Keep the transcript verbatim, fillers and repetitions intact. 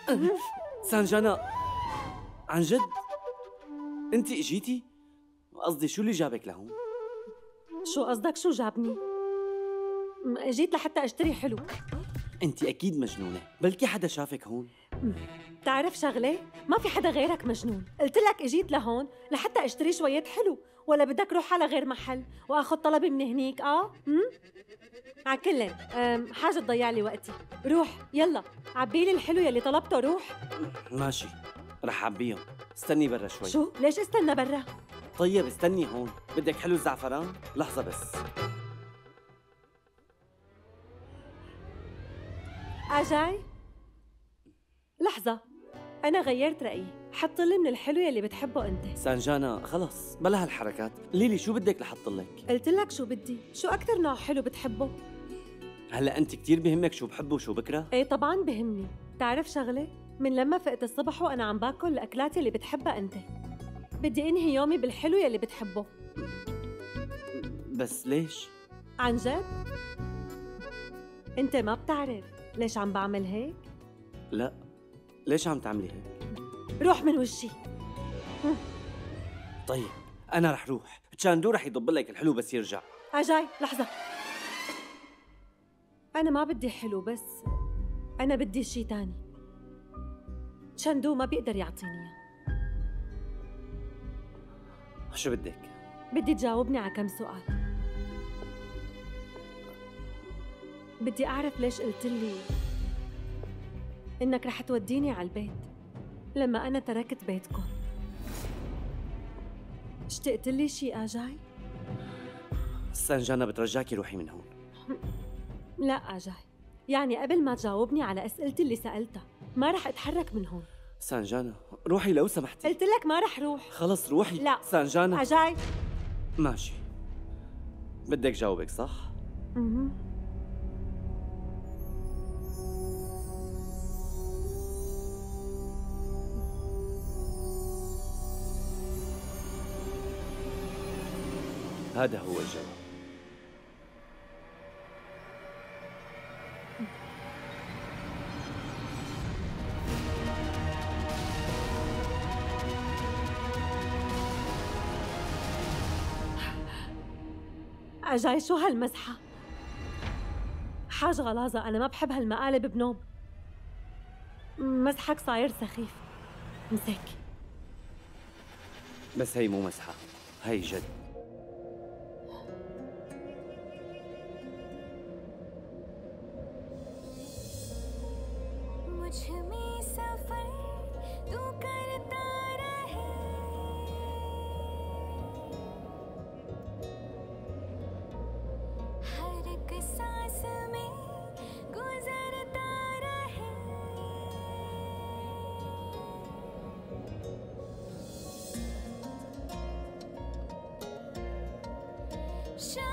سانجانا، عن جد انت اجيتي؟ قصدي شو اللي جابك لهون؟ شو قصدك شو جابني؟ م- جيت لحتى اشتري حلو. انت اكيد مجنونه، بلكي حدا شافك هون. بتعرف شغله؟ ما في حدا غيرك مجنون. قلت لك اجيت لهون لحتى اشتري شويه حلو، ولا بدك روح على غير محل واخذ طلبي من هنيك؟ اه امم عكلن أم، حاجه تضيع لي وقتي. روح يلا عبي لي الحلو يلي طلبته. روح. ماشي، رح عبيهم. استني برا شوي. شو؟ ليش استنى برا؟ طيب استني هون. بدك حلو الزعفران؟ لحظة بس. اجاي؟ لحظة، أنا غيرت رأيي. حط لي من الحلو يلي بتحبه أنت. سانجانا خلص بلا هالحركات. ليلي شو بدك لحط لك؟ قلت لك شو بدي. شو أكتر نوع حلو بتحبه؟ هلا أنت كتير بهمك شو بحب وشو بكره؟ إيه طبعاً بهمني. تعرف شغلة؟ من لما فقت الصبح وأنا عم باكل الأكلات يلي بتحبها أنت. بدي أنهي يومي بالحلو يلي بتحبه. بس ليش؟ عن جد؟ أنت ما بتعرف ليش عم بعمل هيك؟ لا، ليش عم تعملي هيك؟ روح من وشي. طيب أنا رح روح. تشاندو رح يضب لك الحلو بس يرجع. أجاي لحظة. أنا ما بدي حلو، بس أنا بدي شي تاني. شندو ما بيقدر يعطيني إياه. شو بدك؟ بدي تجاوبني على كم سؤال. بدي أعرف ليش قلت لي إنك رح توديني على البيت لما أنا تركت بيتكم. اشتقت لي شي أجاي؟ سانجانا بترجاكي روحي من هون. لا أجاي، يعني قبل ما تجاوبني على أسئلتي اللي سألتها ما رح أتحرك من هون. سانجانا روحي لو سمحتي. قلت لك ما رح روح. خلص روحي. لا سانجانا. أجاي. ماشي، بدك جاوبك صح؟ اها. هذا هو الجواب. أجاي شو هالمزحة؟ حاج غلاظة، أنا ما بحب هالمقالب بنوم. مزحك صاير سخيف. مسك. بس هي مو مسحة، هي جد. Shine.